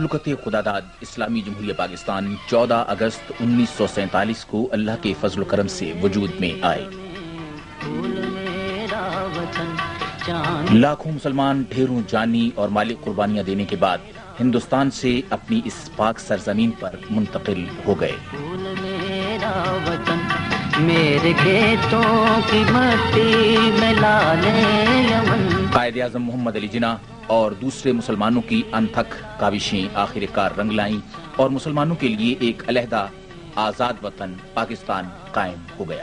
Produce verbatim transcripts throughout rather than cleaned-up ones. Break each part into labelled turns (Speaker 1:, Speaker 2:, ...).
Speaker 1: ममलुकत खुदादाद इस्लामी जमहूरिया पाकिस्तान चौदह अगस्त उन्नीस सौ सैंतालीस को अल्लाह के फजल करम से वजूद में आए। लाखों मुसलमान ढेरों जानी और माली कुर्बानियां देने के बाद हिंदुस्तान से अपनी इस पाक सरजमीन पर मुंतकिल हो गए। मेरे खेतों की मट्टी में लाले यमन। कायदे आज़म मोहम्मद अली जिन्नाह और दूसरे मुसलमानों की अनथक काविशें आखिरकार रंग लाईं और मुसलमानों के लिए एक अलहदा आज़ाद वतन पाकिस्तान कायम हो गया।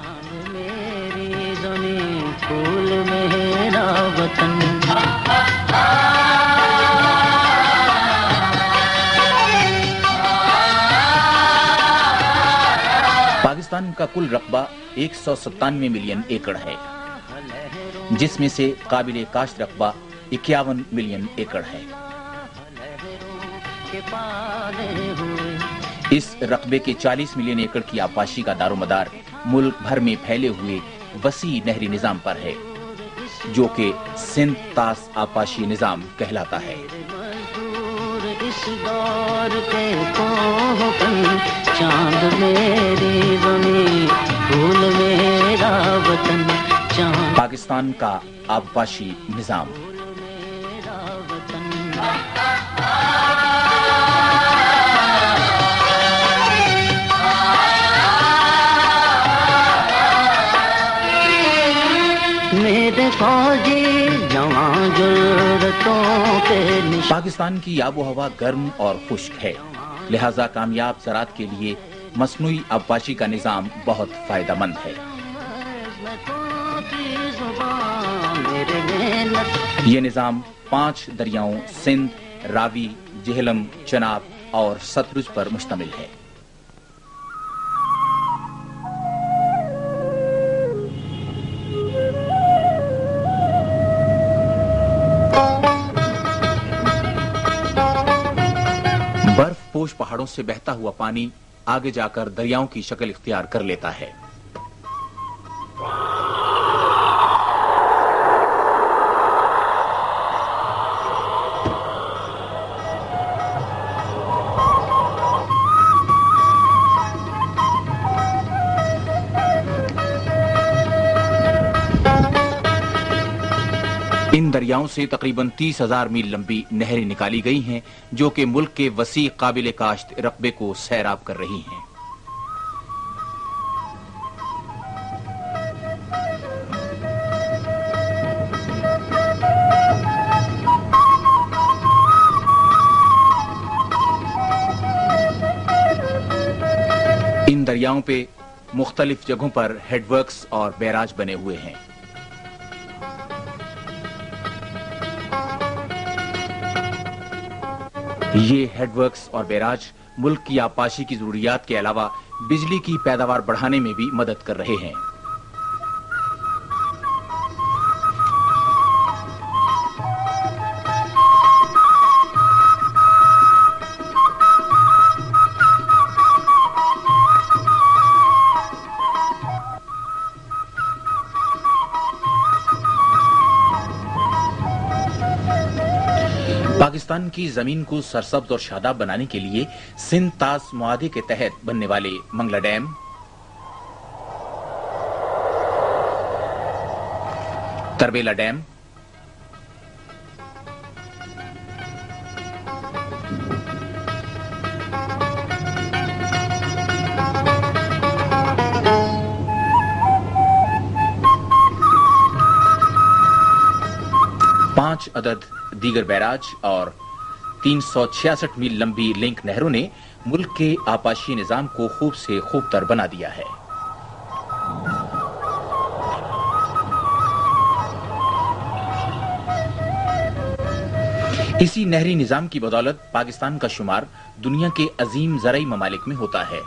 Speaker 1: फूल मेरा वतन। पाकिस्तान का कुल रकबा एक सौ सत्तानवे मिलियन एकड़ है, जिसमें से काबिल काश्त रकबा इक्यावन मिलियन एकड़ है। इस रकबे के चालीस मिलियन एकड़ की आबादी का दारोमदार मुल्क भर में फैले हुए वसी नहरी निजाम पर है, जो कि सिंध तास आपाशी निजाम कहलाता है। इस दौर के चांद मेरी ज़मीं, फूल मेरा वतन। पाकिस्तान का आबाशी निजाम। मेरे फौजी जवां जुर्रतों पे। पाकिस्तान की आबो हवा गर्म और खुश्क है, लिहाजा कामयाब ज़राअत के लिए मसनूई आबाशी का निज़ाम बहुत फायदेमंद है। ये निज़ाम पांच दरियाओं सिंध, रावी, जेहलम, चनाब और सतलुज पर मुश्तमिल है। बर्फ पोश पहाड़ों से बहता हुआ पानी आगे जाकर दरियाओं की शक्ल इख्तियार कर लेता है। इन दरियाओं से तकरीबन तीस हजार मील लंबी नहरें निकाली गई हैं, जो कि मुल्क के वसी काबिल काश्त रकबे को सैराब कर रही हैं। इन दरियाओं पे मुख्तलिफ जगहों पर हेडवर्क्स और बैराज बने हुए हैं। ये हेडवर्क्स और बैराज मुल्क की आपाशी की जरूरियात के अलावा बिजली की पैदावार बढ़ाने में भी मदद कर रहे हैं। पाकिस्तान की जमीन को सरसब्ज और शादाब बनाने के लिए सिंध तास मुआहदे के तहत बनने वाले मंगला डैम, तरबेला डैम, पांच अदद दीगर बैराज और तीन सौ छियासठ मील लंबी लिंक नहरों ने मुल्क के आपाशी निजाम को खूब से खूब तर बना दिया है। इसी नहरी निजाम की बदौलत पाकिस्तान का शुमार दुनिया के अजीम ज़राई ममालिक में होता है।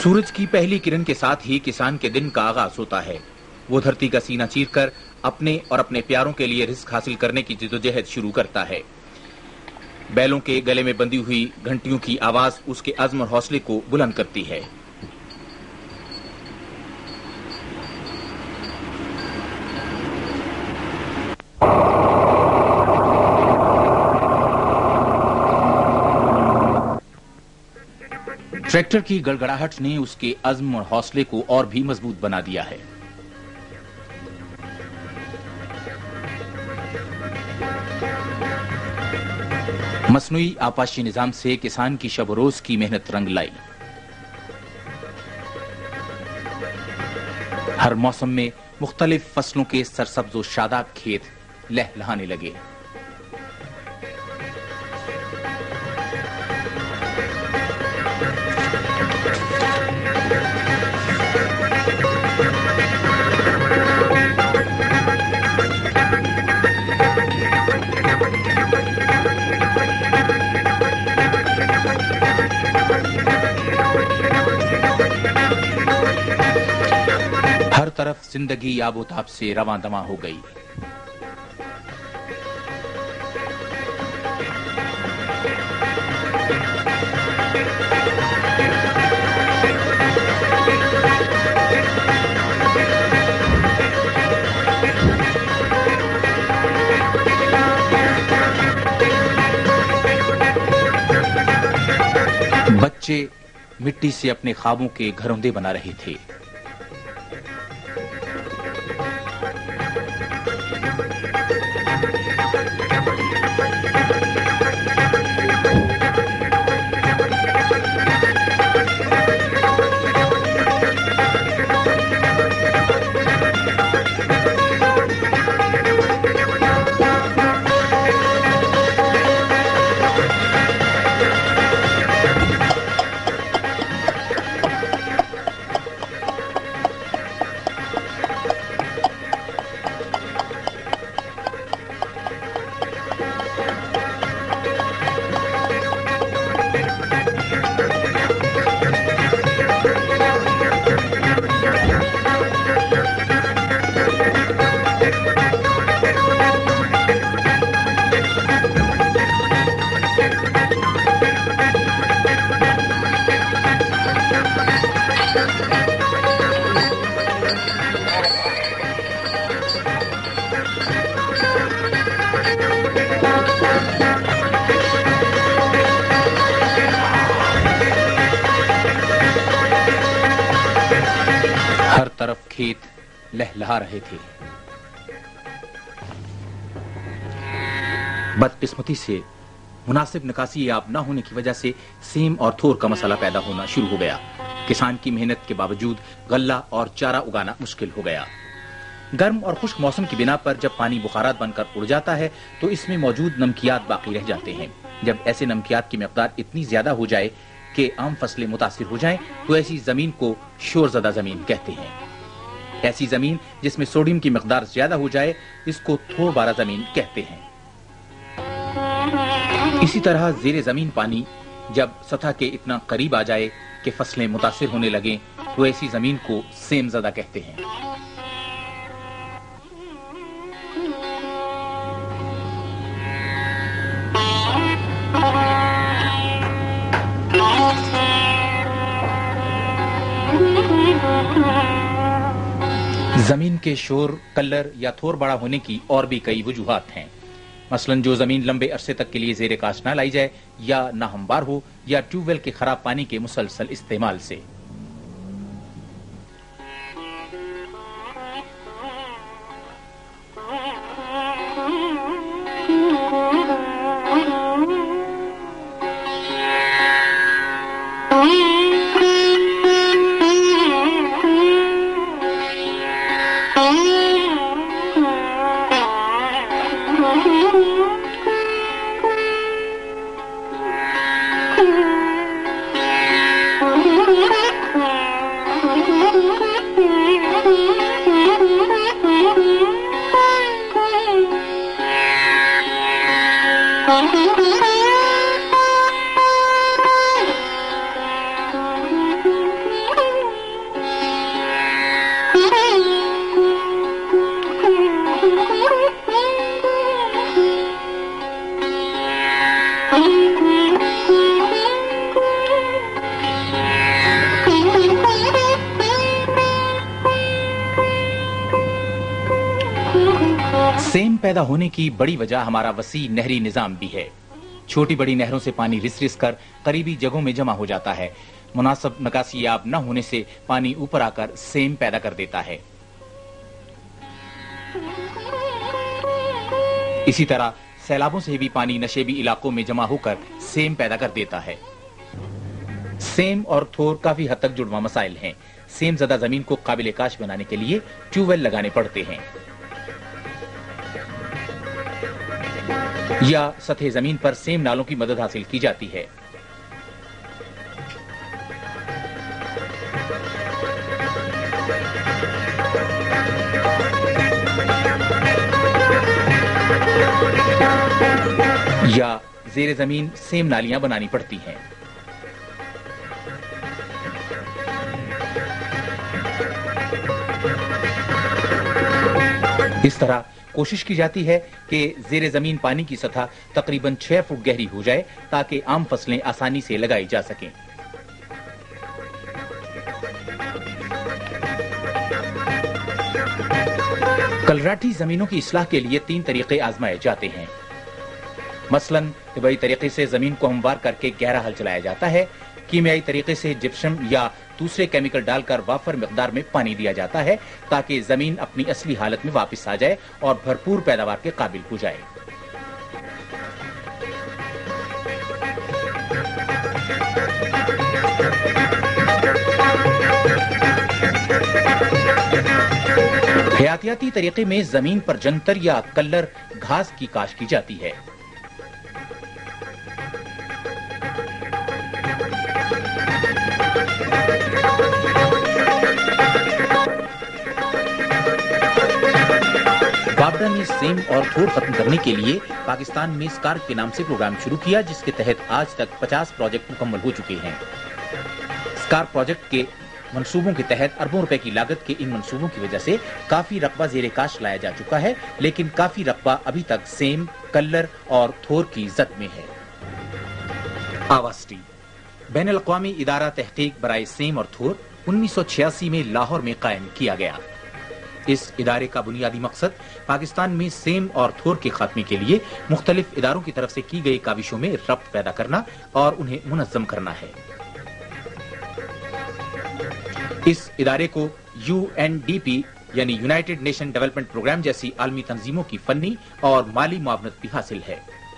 Speaker 1: سورج کی پہلی کرن کے ساتھ ہی کسان کے دن کا آغاز ہوتا ہے. وہ دھرتی کا سینہ چیر کر اپنے اور اپنے پیاروں کے لیے رزق حاصل کرنے کی جدوجہد شروع کرتا ہے. بیلوں کے گلے میں بندھی ہوئی گھنٹیوں کی آواز اس کے عزم اور حوصلے کو بلند کرتی ہے. ٹریکٹر کی گڑگڑاہٹ نے اس کے عزم اور حوصلے کو اور بھی مضبوط بنا دیا ہے. مصنوعی آپاشی نظام سے کسان کی شب و روز کی محنت رنگ لائی. ہر موسم میں مختلف فصلوں کے سرسبز و شاداب کھیت لہلہانے لگے. ہر طرف زندگی آب و تاب سے رواں دواں ہو گئی. بچے مٹی سے اپنے خوابوں کے گھروندے بنا رہے تھے. ہر طرف کھیت لہلہا رہے تھے. بدقسمتی سے مناسب نکاسی آب نہ ہونے کی وجہ سے سیم اور تھور کا مسئلہ پیدا ہونا شروع ہو گیا. کسان کی محنت کے باوجود غلہ اور چارہ اگانا مشکل ہو گیا. گرم اور خشک موسم کی بنا پر جب پانی بخارات بن کر اڑ جاتا ہے تو اس میں موجود نمکیات باقی رہ جاتے ہیں. جب ایسے نمکیات کی مقدار اتنی زیادہ ہو جائے کہ عام فصلیں متاثر ہو جائیں تو ایسی زمین کو شور زدہ زمین کہتے ہیں. ایسی زمین جس میں سوڈیم کی مقدار زیادہ ہو جائے اس کو تھور بارہ زمین کہتے ہیں. اسی طرح زیر زمین پانی جب سطح کے اتنا قریب آ جائے کہ فصلیں متاثر ہونے لگیں تو ایسی زمین کو سیم زدہ کہتے ہیں. زمین کے شور، کلر یا تھور بڑا ہونے کی اور بھی کئی وجوہات ہیں. مثلاً جو زمین لمبے عرصے تک کے لیے زیر کاشت نہ لائی جائے یا نہ ہموار ہو یا ٹیوب ویل کے خراب پانی کے مسلسل استعمال سے. سیم پیدا ہونے کی بڑی وجہ ہمارا وسیع نہری نظام بھی ہے۔ چھوٹی بڑی نہروں سے پانی رس رس کر قریبی جگہوں میں جمع ہو جاتا ہے۔ مناسب نکاسی آب نہ ہونے سے پانی اوپر آ کر سیم پیدا کر دیتا ہے۔ اسی طرح سیلابوں سے بھی پانی نشیبی علاقوں میں جمع ہو کر سیم پیدا کر دیتا ہے۔ سیم اور تھور کافی حد تک جڑواں مسائل ہیں۔ سیم زدہ زمین کو قابل کاشت بنانے کے لیے ٹیوب ویل لگانے پڑتے ہیں یا سطح زمین پر سیم نالوں کی مدد حاصل کی جاتی ہے۔ یا زیر زمین سیم نالیاں بنانی پڑتی ہیں۔ اس طرح کوشش کی جاتی ہے کہ زیر زمین پانی کی سطح تقریباً چھ فٹ گہری ہو جائے تاکہ عام فصلیں آسانی سے لگائی جا سکیں۔ کلراٹھی زمینوں کی اصلاح کے لیے تین طریقے آزمائے جاتے ہیں۔ مثلاً طبعی طریقے سے زمین کو ہموار کر کے گہرا ہل چلایا جاتا ہے۔ کیمیائی طریقے سے جپسم یا دوسرے کیمیکل ڈال کر وافر مقدار میں پانی دیا جاتا ہے تاکہ زمین اپنی اصلی حالت میں واپس آ جائے اور بھرپور پیداوار کے قابل ہو جائے۔ حیاتیاتی طریقے میں زمین پر جنتر یا کلر گھاس کی کاشت کی جاتی ہے۔ وابڈا نے سیم اور تھور ختم کرنے کے لیے پاکستان میں اسکارپ کے نام سے پروگرام شروع کیا، جس کے تحت آج تک پچاس پروجیکٹ مکمل ہو چکے ہیں۔ اسکارپ پروجیکٹ کے منصوبوں کے تحت اربوں روپے کی لاگت کے ان منصوبوں کی وجہ سے کافی رقبہ زیر کاشت لایا جا چکا ہے، لیکن کافی رقبہ ابھی تک سیم، کلر اور تھور کی زد میں ہے۔ آواسٹی بین الاقوامی ادارہ تحقیق برائے سیم اور تھور انیس سو چھیاسی میں لاہور میں قائم کیا گیا۔ اس ادارے کا بنیادی مقصد پاکستان میں سیم اور تھور کے خاتمے کے لیے مختلف اداروں کی طرف سے کی گئی کاوشوں میں ربط پیدا کرنا اور انہیں منظم کرنا ہے۔ اس ادارے کو یو این ڈی پی یعنی یونائیٹڈ نیشن ڈیولپمنٹ پروگرام جیسی عالمی تنظیموں کی فنی اور مالی معاونت بھی حاصل ہے۔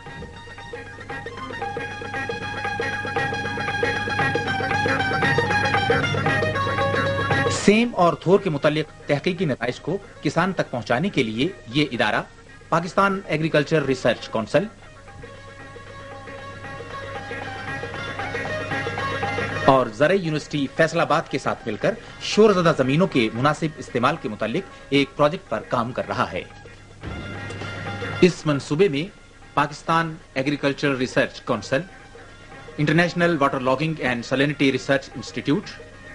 Speaker 1: سیم اور تھور کے متعلق تحقیقی نتائج کو کسان تک پہنچانے کے لیے یہ ادارہ پاکستان ایگریکلچر ریسرچ کونسل اور زرعی یونیورسٹی فیصل آباد کے ساتھ مل کر شور زدہ زمینوں کے مناسب استعمال کے متعلق ایک پروجیکٹ پر کام کر رہا ہے۔ اس منصوبے میں Pakistan agriculture research council, international water logging and salinity research institute,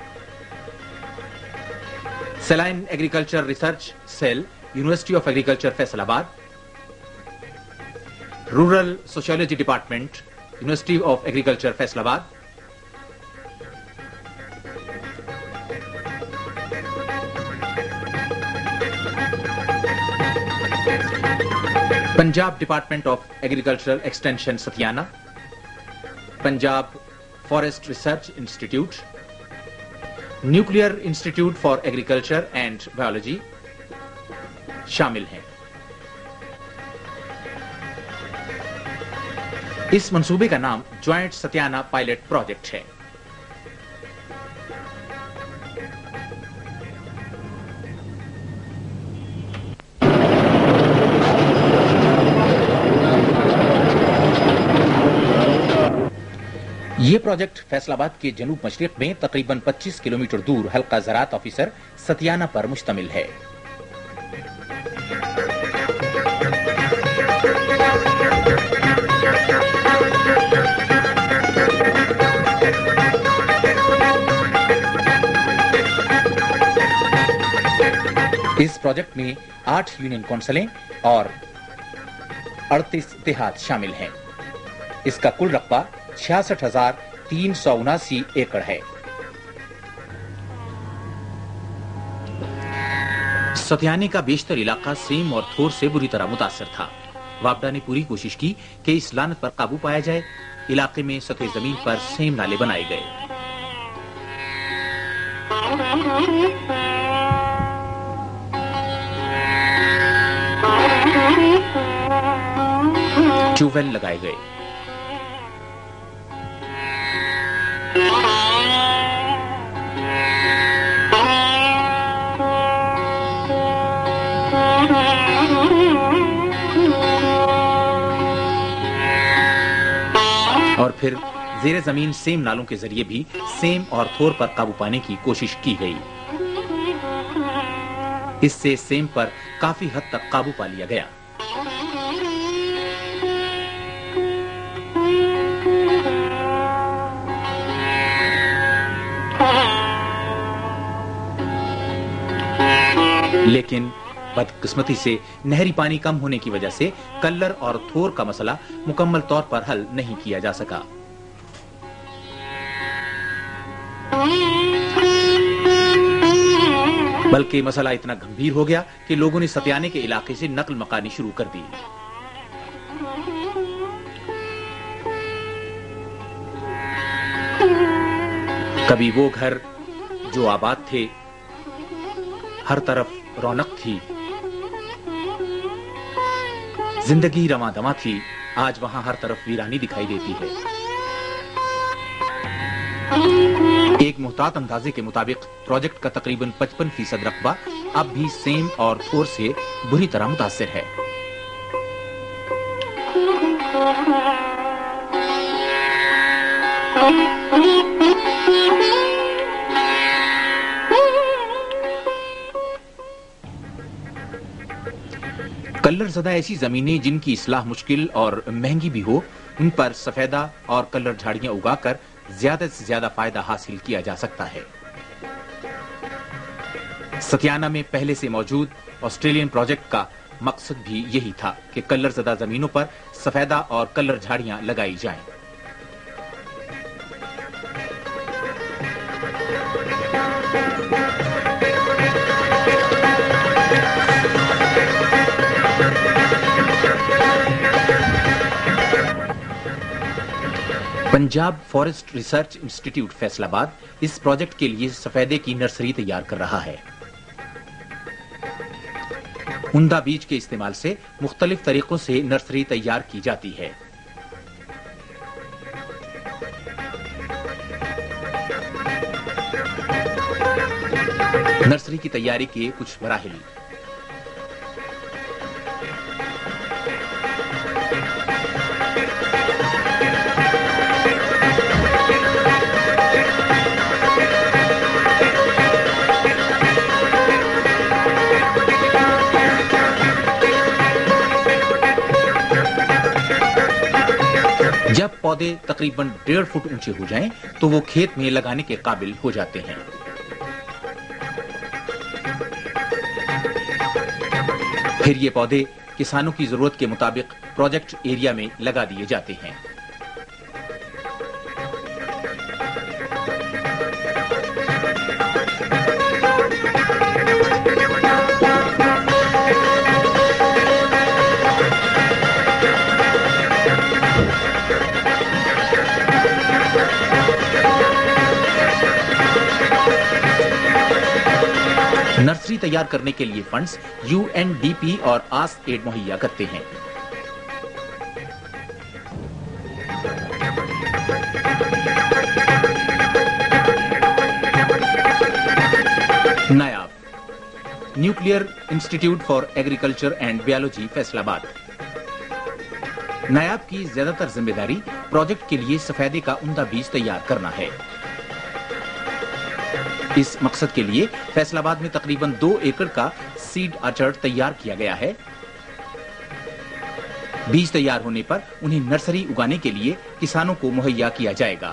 Speaker 1: saline agriculture research cell, university of agriculture Faisalabad, rural sociology department, university of agriculture Faisalabad, Punjab department of agricultural extension Satiana, Punjab forest research institute, nuclear institute for agriculture and biology شامل ہیں۔ اس منصوبے کا نام joint ستیانہ pilot project ہے۔ یہ project Faisal آباد کے جنوب مشرق میں تقریباً پچیس کلومیٹر دور حلقہ زراعت آفیسر ستیانہ پر مشتمل ہے۔ اس پروجیکٹ میں آٹھ یونین کونسلیں اور اڑتیس دیہات شامل ہیں۔ اس کا کل رقبہ چھیاسٹھ ہزار تین سو اناسی ایکڑ ہے۔ ستیانے کا بیشتر علاقہ سیم اور تھور سے بری طرح متاثر تھا۔ واپڈا نے پوری کوشش کی کہ اس لعنت پر قابو پایا جائے۔ علاقے میں سطح زمین پر سیم نالے بنائے گئے۔ ٹیوب ویل لگائے گئے۔ اور پھر زیر زمین سیم نالوں کے ذریعے بھی سیم اور تھور پر قابو پانے کی کوشش کی گئی۔ اس سے سیم پر کافی حد تک قابو پا لیا گیا۔ لیکن بدقسمتی سے نہری پانی کم ہونے کی وجہ سے کلر اور تھور کا مسئلہ مکمل طور پر حل نہیں کیا جا سکا۔ بلکہ مسئلہ اتنا گمبھیر ہو گیا کہ لوگوں نے ستیانے کے علاقے سے نقل مکانی شروع کر دی۔ کبھی وہ گھر جو آباد تھے، ہر طرف رونق تھی، زندگی رواں دواں تھی، آج وہاں ہر طرف ویرانی دکھائی دیتی ہے۔ ایک محتاط اندازے کے مطابق پروجیکٹ کا تقریباً پچپن فیصد رقبہ اب بھی سیم اور تھور سے بری طرح متاثر ہے۔ کلر زدہ ایسی زمینیں جن کی اصلاح مشکل اور مہنگی بھی ہو، ان پر سفیدہ اور کلر جھاڑیاں اگا کر زیادہ سے زیادہ فائدہ حاصل کیا جا سکتا ہے۔ ستیانہ میں پہلے سے موجود آسٹریلین پروجیکٹ کا مقصد بھی یہی تھا کہ کلر زدہ زمینوں پر سفیدہ اور کلر جھاڑیاں لگائی جائیں۔ Punjab forest research institute Faisalabad اس پروجیکٹ کے لیے سفیدے کی نرسری تیار کر رہا ہے۔ عمدہ بیج کے استعمال سے مختلف طریقوں سے نرسری تیار کی جاتی ہے۔ نرسری کی تیاری کے کچھ مراحل۔ جب پودے تقریباً ڈیڑھ فٹ اونچے ہو جائیں تو وہ کھیت میں لگانے کے قابل ہو جاتے ہیں۔ پھر یہ پودے کسانوں کی ضرورت کے مطابق پروجیکٹ ایریا میں لگا دیے جاتے ہیں۔ نرسری تیار کرنے کے لیے funds U N D P اور آس ایڈ مہیا کرتے ہیں۔ NIAB nuclear institute for agriculture and biology Faisalabad. NIAB کی زیادہ تر ذمہ داری پروجیکٹ کے لیے سفیدے کا عمدہ بیج تیار کرنا ہے۔ اس مقصد کے لیے فیصل آباد میں تقریباً دو ایکڑ کا سیڈ آرچرڈ تیار کیا گیا ہے۔ بیج تیار ہونے پر انہیں نرسری اگانے کے لیے کسانوں کو مہیا کیا جائے گا۔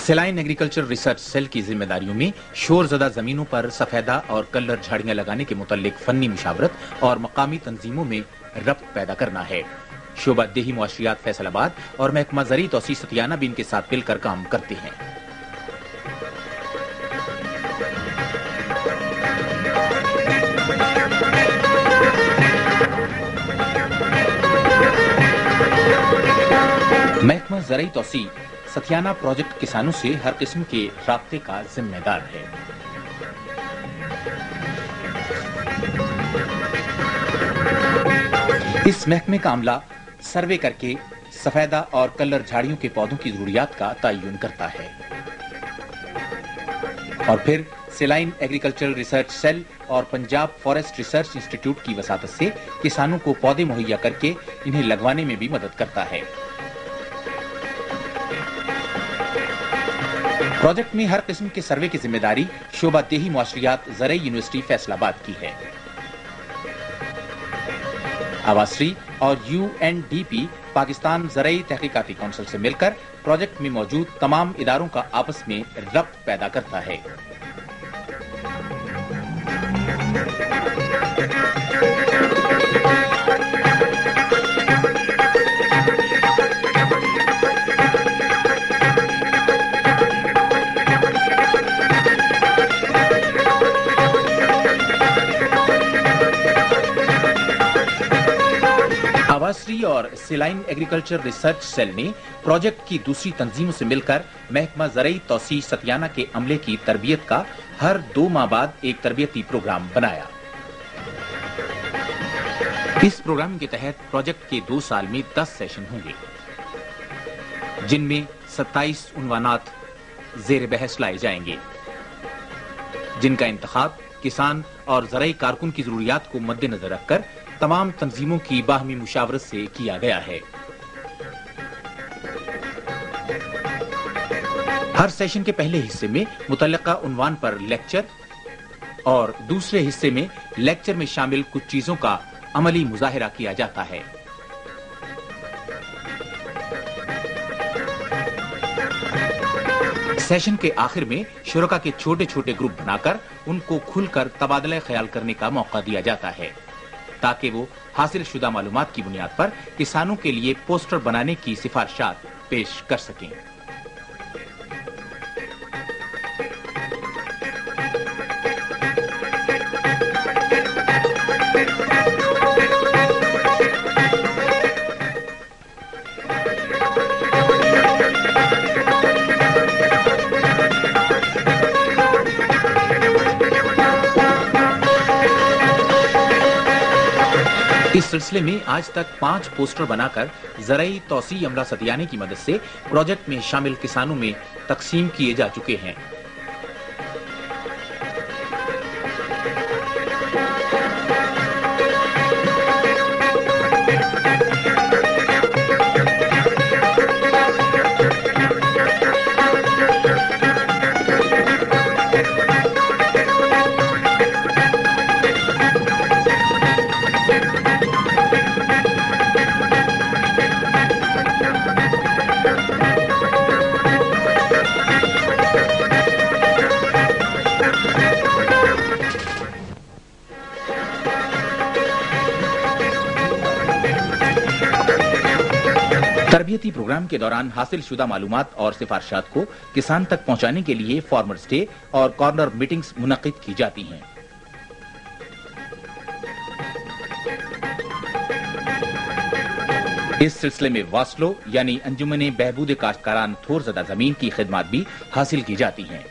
Speaker 1: سیلائن ایگریکلچر ریسرچ سیل کی ذمہ داریوں میں شور زدہ زمینوں پر سفیدہ اور کلر جھاڑیاں لگانے کے متعلق فنی مشاورت اور مقامی تنظیموں میں ربط پیدا کرنا ہے۔ شعبہ دیہی معاشیات فیصل آباد اور محکمہ زرعی توسیع ستیانہ بھی ان کے ساتھ مل کر کام کرتے ہیں۔ محکمہ زرعی توسیع ستیانہ پروجیکٹ کسانوں سے ہر قسم کے رابطے کا ذمہ دار ہے۔ اس محکمے کا عملہ سروے کر کے سفیدہ اور کلر جھاڑیوں کے پودوں کی ضروریات کا تعین کرتا ہے اور پھر سیلائن ایگریکلچرل ریسرچ سیل اور پنجاب فارسٹ ریسرچ انسٹیٹیوٹ کی وساطت سے کسانوں کو پودے مہیا کر کے انہیں لگوانے میں بھی مدد کرتا ہے۔ پروجیکٹ میں ہر قسم کے سروے کی ذمہ داری شعبہ دیہی معاشیات زرعی یونیورسٹی فیصل آباد کی ہے۔ آواسری اور U N D P Pakistan زرعی تحقیقاتی کونسل سے مل کر پروجیکٹ میں موجود تمام اداروں کا آپس میں ربط پیدا کرتا ہے۔ آواسری اور سیلائن ایگریکلچر ریسرچ سیل نے پروجیکٹ کی دوسری تنظیموں سے مل کر محکمہ زرعی توسیع ستیانہ کے عملے کی تربیت کا ہر دو ماہ بعد ایک تربیتی پروگرام بنایا۔ اس پروگرام کے تحت پروجیکٹ کے دو سال میں دس سیشن ہوں گے، جن میں ستائیس عنوانات زیر بحث لائے جائیں گے، جن کا انتخاب کسان اور زرعی کارکن کی ضروریات کو مد نظر رکھ کر تمام تنظیموں کی باہمی مشاورت سے کیا گیا ہے۔ ہر سیشن کے پہلے حصے میں متعلقہ عنوان پر لیکچر اور دوسرے حصے میں لیکچر میں شامل کچھ چیزوں کا عملی مظاہرہ کیا جاتا ہے۔ سیشن کے آخر میں شرکا کے چھوٹے چھوٹے گروپ بنا کر ان کو کھل کر تبادلہ خیال کرنے کا موقع دیا جاتا ہے تاکہ وہ حاصل شدہ معلومات کی بنیاد پر کسانوں کے لیے پوسٹر بنانے کی سفارشات پیش کر سکیں۔ اس سلسلے میں آج تک پانچ پوسٹر بنا کر زرعی توسیع عملہ ستیانے کی مدد سے پروجیکٹ میں شامل کسانوں میں تقسیم کیے جا چکے ہیں۔ تربیتی پروگرام کے دوران حاصل شدہ معلومات اور سفارشات کو کسان تک پہنچانے کے لیے فارمرز ڈے اور کارنر میٹنگز منعقد کی جاتی ہیں۔ اس سلسلے میں واسلو یعنی انجمن بہبود کاشتکاران تھور زدہ زمین کی خدمات بھی حاصل کی جاتی ہیں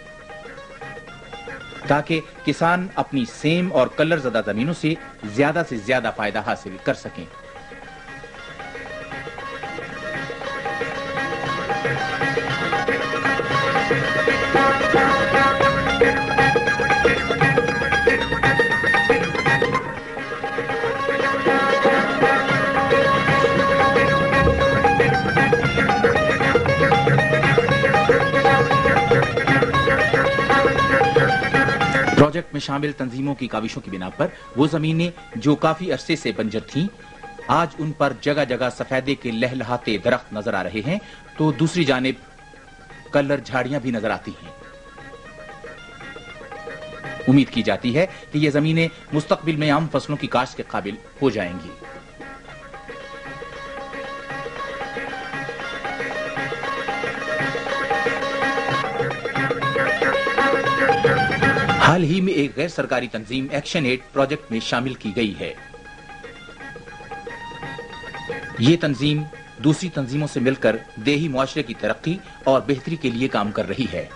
Speaker 1: تاکہ کسان اپنی سیم اور کلر زدہ زمینوں سے زیادہ سے زیادہ فائدہ حاصل کر سکیں۔ پروجیکٹ میں شامل تنظیموں کی کاوشوں کی بنا پر وہ زمینیں جو کافی عرصے سے بنجر تھیں، آج ان پر جگہ جگہ سفیدے کے لہلہاتے درخت نظر آ رہے ہیں، تو دوسری جانب कलर झाड़ियां भी नजर आती हैं। उम्मीद की जाती है कि ये जमीनें मुस्तकबिल में आम फसलों की काश्त के काबिल हो जाएंगी। हाल ही में एक गैर सरकारी तंजीम एक्शन एड प्रोजेक्ट में शामिल की गई है। ये तंजीम दूसरी तंजीमों से मिलकर देही मुआशरे की तरक्की और बेहतरी के लिए काम कर रही है।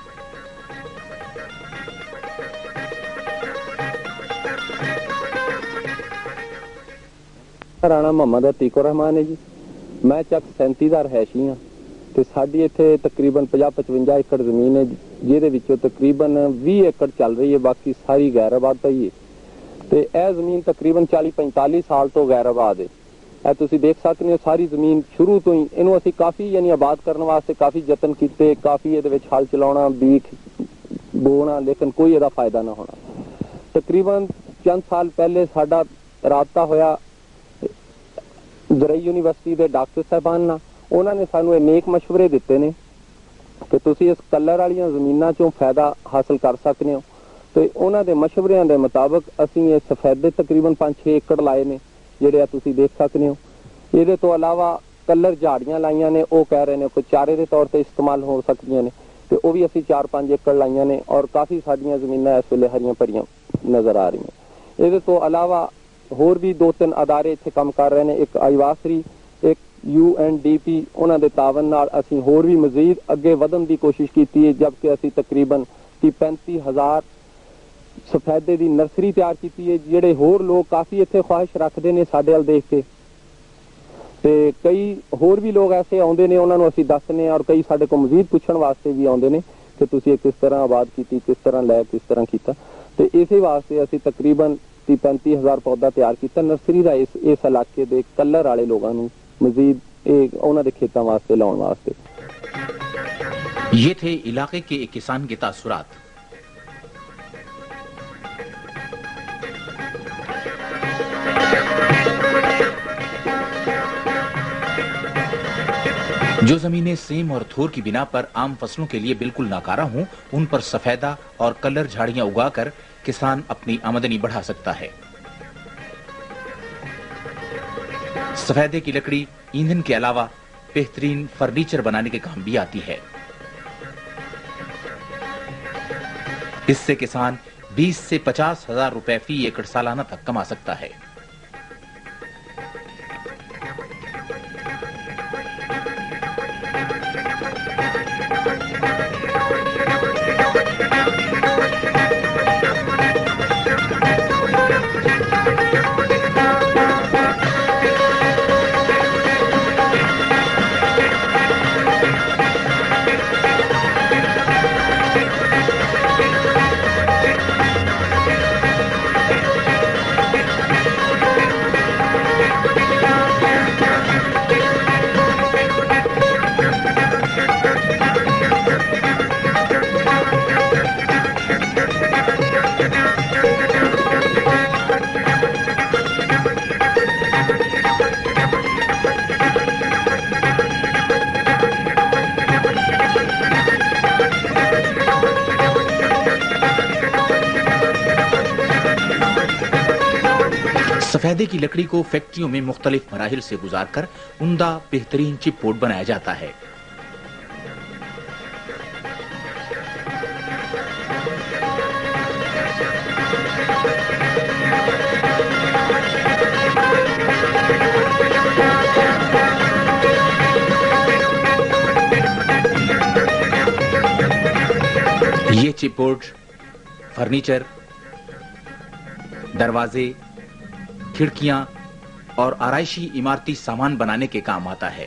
Speaker 2: ਰਾਣਾ ਮੁਹੰਮਦ ਅਤੀਕੁਰ ਰਹਿਮਾਨ ਹੈ ਜੀ। ਮੈਂ ਚੱਕ ਸੈਂਤੀ ਦਾ ਰਹਿਸ਼ੀ ਹਾਂ ਤੇ ਸਾਡੀ ਇੱਥੇ ਤਕਰੀਬਨ ਪੰਜਾਹ ਪਚਵੰਜਾ ਏਕੜ ਜ਼ਮੀਨ ਹੈ, ਜਿਹਦੇ ਵਿੱਚੋਂ ਤਕਰੀਬਨ ਵੀਹ ਏਕੜ ਚੱਲ ਰਹੀ ਹੈ, ਬਾਕੀ ਸਾਰੀ ਗੈਰ ਆਬਾਦ ਪਈ ਹੈ ਤੇ ਇਹ ਜ਼ਮੀਨ ਤਕਰੀਬਨ ਚਾਲੀ ਪੰਤਾਲੀ ਸਾਲ ਤੋਂ ਗੈਰ ਆਬਾਦ ਹੈ। ਇਹ ਤੁਸੀਂ ਦੇਖ ਸਕਦੇ ਹੋ ਸਾਰੀ ਜ਼ਮੀਨ ਸ਼ੁਰੂ ਤੋਂ ਹੀ ਇਹਨੂੰ ਅਸੀਂ ਕਾਫੀ ਯਾਨੀ ਆਬਾਦ ਕਰਨ ਵਾਸਤੇ ਕਾਫੀ ਯਤਨ ਕੀਤੇ, ਕਾਫੀ ਇਹਦੇ ਵਿੱਚ ਹਲ ਚਲਾਉਣਾ, ਬੀਖ ਬੋਣਾ, ਲੇਕਿਨ ਕੋਈ ਇਹਦਾ ਫਾਇਦਾ ਨਾ ਹੋਣਾ। ਤਕਰੀਬਨ ਚੰਦ ਸਾਲ ਪਹਿਲੇ ਸਾਡਾ ਰਾਬਤਾ ਹੋਇਆ ਜ਼ਰਈ ਯੂਨੀਵਰਸਿਟੀ ਦੇ ਡਾਕਟਰ ਸਾਹਿਬਾਨ ਨਾਲ। ਉਹਨਾਂ ਨੇ ਸਾਨੂੰ ਇਹ ਨੇਕ ਮਸ਼ਵਰੇ ਦਿੱਤੇ ਨੇ ਕਿ ਤੁਸੀਂ ਇਸ ਕਲਰ ਵਾਲੀਆਂ ਜ਼ਮੀਨਾਂ ਚੋਂ ਫਾਇਦਾ ਹਾਸਲ ਕਰ ਸਕਦੇ ਹੋ ਤੇ ਉਹਨਾਂ ਦੇ ਮਸ਼ਵਰਿਆਂ ਦੇ ਮੁਤਾਬਕ ਅਸੀਂ ਇਹ ਸਫੈਦੇ ਤਕਰੀਬਨ ਪੰਜ ਛੇ ਏਕੜ ਲਾਏ ਨੇ, ਜਿਹੜੇ ਆ ਤੁਸੀਂ ਦੇਖ ਸਕਦੇ ਹੋ। ਇਹਦੇ ਤੋਂ ਇਲਾਵਾ ਕਲਰ ਝਾੜੀਆਂ ਲਾਈਆਂ ਨੇ, ਉਹ ਕਹਿ ਰਹੇ ਨੇ ਕੋਈ ਚਾਰੇ ਦੇ ਤੌਰ ਤੇ ਇਸਤੇਮਾਲ ਹੋ ਸਕਦੀਆਂ ਨੇ ਤੇ ਉਹ ਵੀ ਅਸੀਂ ਚਾਰ ਪੰਜ ਏਕੜ ਲਾਈਆਂ ਨੇ ਔਰ ਕਾਫੀ ਸਾਡੀਆਂ ਜ਼ਮੀਨਾਂ ਇਸ ਵੇਲੇ ਹਰੀਆਂ ਭਰੀਆਂ ਨਜ਼ਰ ਆ ਰਹੀਆਂ। ਇਹਦੇ ਤੋਂ ਇਲਾਵਾ ਹੋਰ ਵੀ ਦੋ ਤਿੰਨ ਅਦਾਰੇ ਇੱਥੇ ਕੰਮ ਕਰ ਰਹੇ ਨੇ, ਇੱਕ ਆਈਵਾਸਰੀ, ਇੱਕ ਯੂ ਐਨ ਡੀ ਪੀ। ਉਹਨਾਂ ਦੇ ਤਾਵਨ ਨਾਲ ਅਸੀਂ ਹੋਰ ਵੀ ਮਜ਼ੀਦ ਅੱਗੇ ਵਧਣ ਦੀ ਕੋਸ਼ਿਸ਼ ਕੀਤੀ ਹੈ, ਜਦਕਿ ਅਸੀਂ ਤਕਰੀਬਨ ਤੀਹ ਪੈਂਤੀ ਹਜ਼ਾਰ ਸਫੈਦੇ ਦੀ ਨਰਸਰੀ ਤਿਆਰ ਕੀਤੀ ਹੈ, ਜਿਹੜੇ ਹੋਰ ਲੋਕ ਕਾਫੀ ਇੱਥੇ ਖੁਆਇਸ਼ ਰੱਖਦੇ ਨੇ ਸਾਡੇ ਵੱਲ ਦੇਖ ਕੇ ਤੇ ਕਈ ਹੋਰ ਵੀ ਲੋਕ ਐਸੇ ਆਉਂਦੇ ਨੇ, ਉਹਨਾਂ ਨੂੰ ਅਸੀਂ ਦੱਸਦੇ ਹਾਂ ਔਰ ਕਈ ਸਾਡੇ ਕੋਲ ਮਜ਼ੀਦ ਪੁੱਛਣ ਵਾਸਤੇ ਵੀ ਆਉਂਦੇ ਨੇ ਕਿ ਤੁਸੀਂ ਇਹ ਕਿਸ ਤਰ੍ਹਾਂ ਆਬਾਦ ਕੀਤੀ, ਕਿਸ ਤਰ੍ਹਾਂ ਲੈ, ਕਿਸ ਤਰ੍ਹਾਂ ਕੀਤਾ। ਤੇ ਇਸੇ ਵਾਸਤੇ ਅਸੀਂ ਤਕਰੀਬਨ ਤੀਹ ਪੈਂਤੀ ਹਜ਼ਾਰ ਪੌਦਾ ਤਿਆਰ ਕੀਤਾ ਨਰਸਰੀ ਦਾ, ਇਸ ਇਸ ਇਲਾਕੇ ਦੇ ਕਲਰ ਵਾਲੇ ਲੋਕਾਂ ਨੂੰ ਮਜ਼ੀਦ ਇਹ ਉਹਨਾਂ ਦੇ ਖੇਤਾਂ ਵਾਸਤੇ ਲਾਉਣ ਵਾਸਤੇ।
Speaker 1: ये थे इलाके के एक किसान के तासुरात। जो जमीनें सेम और थोर की बिना पर आम फसलों के लिए बिल्कुल नाकारा हों, उन पर सफेदा और कलर झाड़ियां उगाकर किसान अपनी आमदनी बढ़ा सकता है। सफेदे की लकड़ी ईंधन के अलावा बेहतरीन फर्नीचर बनाने के काम भी आती है। इससे किसान बीस से पचास हजार रुपए फी एकड़ सालाना तक कमा सकता है। सफेदे की लकड़ी को फैक्ट्रियों में मुख्तलिफ मराहिल से गुजार कर उम्दा बेहतरीन चिपबोर्ड बनाया जाता है। ये चिपबोर्ड फर्नीचर, दरवाजे, खिड़कियां और आराइशी इमारती सामान बनाने के काम आता है।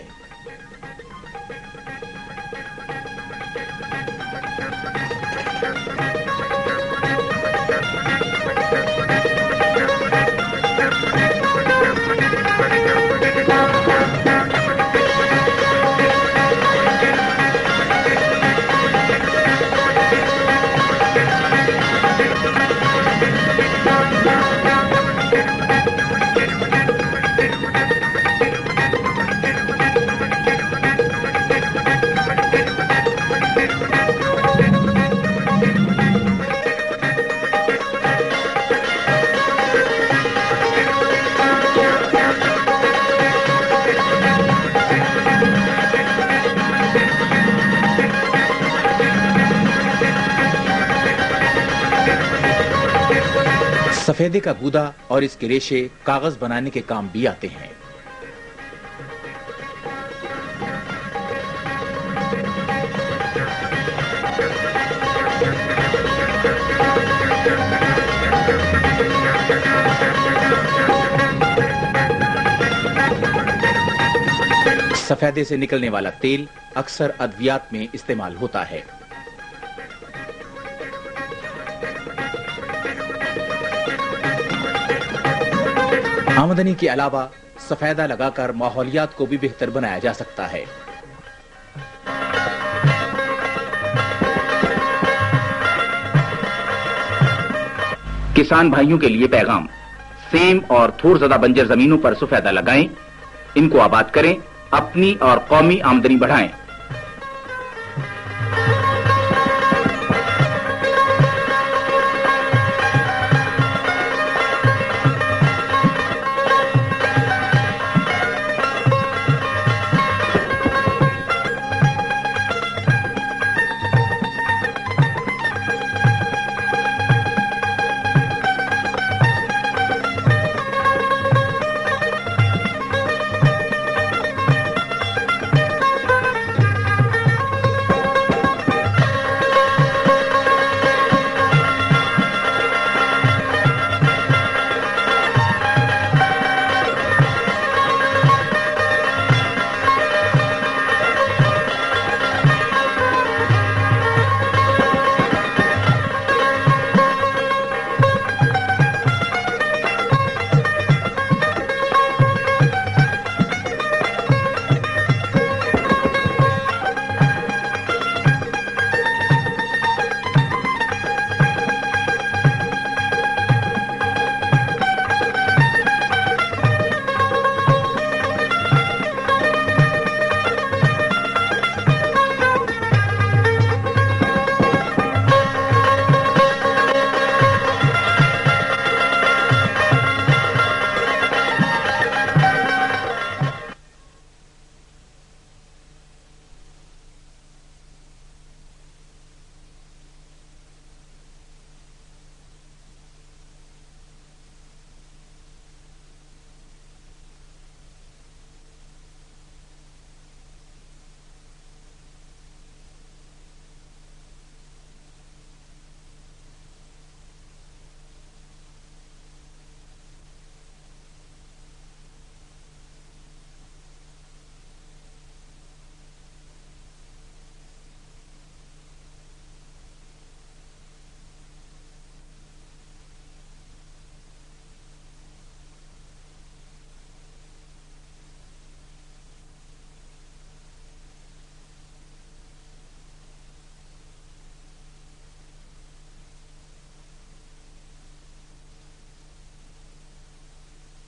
Speaker 1: سفیدے کا گودا اور اس کے ریشے کاغذ بنانے کے کام بھی آتے ہیں۔ سفیدے سے نکلنے والا تیل اکثر ادویات میں استعمال ہوتا ہے۔ آمدنی کے علاوہ سفیدہ لگا کر ماحولیات کو بھی بہتر بنایا جا سکتا ہے۔ کسان بھائیوں کے لیے پیغام، سیم اور تھور زدہ بنجر زمینوں پر سفیدہ لگائیں، ان کو آباد کریں، اپنی اور قومی آمدنی بڑھائیں۔